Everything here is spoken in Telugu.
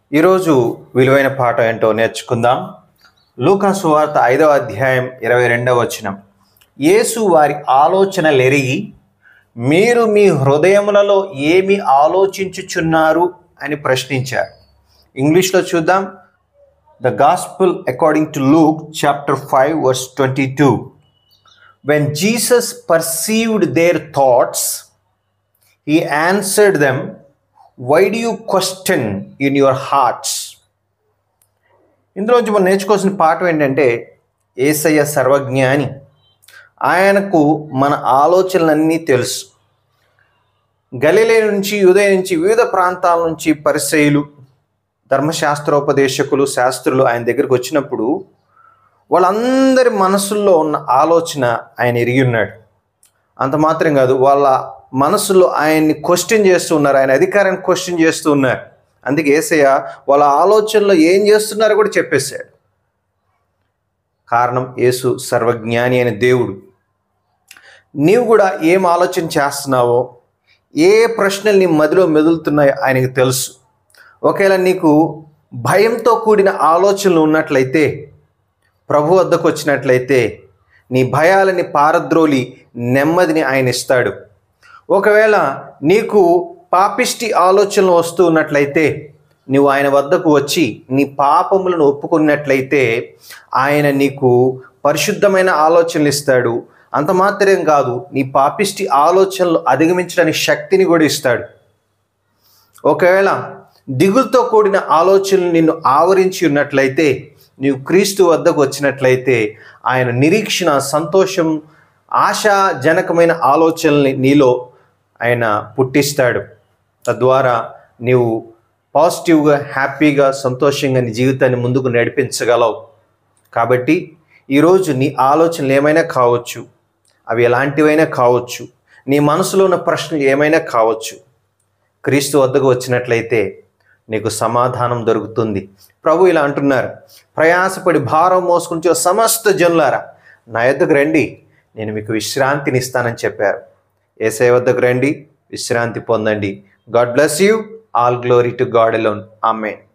ఈరోజు విలువైన పాఠం ఏంటో నేర్చుకుందాం. లూకా సువార్త 5వ అధ్యాయం 22వ వచనం. యేసు వారి ఆలోచనలెరిగి మీరు మీ హృదయములలో ఏమి ఆలోచించుచున్నారు అని ప్రశ్నించారు. ఇంగ్లీష్లో చూద్దాం. The gospel according to Luke chapter 5 verse 22. When Jesus perceived their thoughts, he answered them, why do you question in your hearts? ఇందులోంచి మనం నేర్చుకోవాల్సిన పాఠం ఏంటంటే, యేసయ్య సర్వజ్ఞాని. ఆయనకు మన ఆలోచనలన్నీ తెలుసు. గలిలయ నుంచి, యూదయ నుంచి, వివిధ ప్రాంతాల నుంచి పరిసయ్యులు, ధర్మశాస్త్రోపదేశకులు, శాస్త్రులు ఆయన దగ్గరికి వచ్చినప్పుడు వాళ్ళందరి మనసుల్లో ఉన్న ఆలోచన ఆయన ఎరిగి ఉన్నాడు. అంత మాత్రం కాదు, వాళ్ళ మనసులో ఆయన్ని క్వశ్చన్ చేస్తూ ఉన్నారు, ఆయన అధికారాన్ని క్వశ్చన్ చేస్తూ ఉన్నారు. అందుకే యేసయ్య వాళ్ళ ఆలోచనలో ఏం చేస్తున్నారో కూడా చెప్పేశాడు. కారణం, యేసు సర్వజ్ఞాని అయిన దేవుడు. నీవు కూడా ఏం ఆలోచన చేస్తున్నావో, ఏ ప్రశ్నలు నీ మదిలో మెదులుతున్నాయో ఆయనకు తెలుసు. ఒకవేళ నీకు భయంతో కూడిన ఆలోచనలు ఉన్నట్లయితే, ప్రభు వద్దకు వచ్చినట్లయితే నీ భయాలని పారద్రోలి నెమ్మదిని ఆయన ఇస్తాడు. ఒకవేళ నీకు పాపిష్టి ఆలోచనలు వస్తూ ఉన్నట్లయితే, నువ్వు ఆయన వద్దకు వచ్చి నీ పాపములను ఒప్పుకున్నట్లయితే ఆయన నీకు పరిశుద్ధమైన ఆలోచనలు ఇస్తాడు. అంత మాత్రం కాదు, నీ పాపిష్టి ఆలోచనలు అధిగమించడానికి శక్తిని కూడా ఇస్తాడు. ఒకవేళ దిగులుతో కూడిన ఆలోచనలు నిన్ను ఆవరించి ఉన్నట్లయితే, నీవు క్రీస్తు వద్దకు వచ్చినట్లయితే ఆయన నిరీక్షణ, సంతోషం, ఆశాజనకమైన ఆలోచనల్ని నీలో ఆయన పుట్టిస్తాడు. తద్వారా నీవు పాజిటివ్గా, హ్యాపీగా, సంతోషంగా నీ జీవితాన్ని ముందుకు నడిపించగలవు. కాబట్టి ఈరోజు నీ ఆలోచనలు ఏమైనా కావచ్చు, అవి ఎలాంటివైనా కావచ్చు, నీ మనసులో ఉన్న ప్రశ్నలు ఏమైనా కావచ్చు, క్రీస్తు వద్దకు వచ్చినట్లయితే నీకు సమాధానం దొరుకుతుంది. ప్రభు ఇలా అంటున్నారు, ప్రయాసపడి భారం మోసుకుంటూ సమస్త జనులారా నా యొద్దకు రండి, నేను మీకు విశ్రాంతిని ఇస్తానని చెప్పారు. యేసయ్య వద్దకు రండి, విశ్రాంతి పొందండి. God bless you. All glory to God alone. Amen.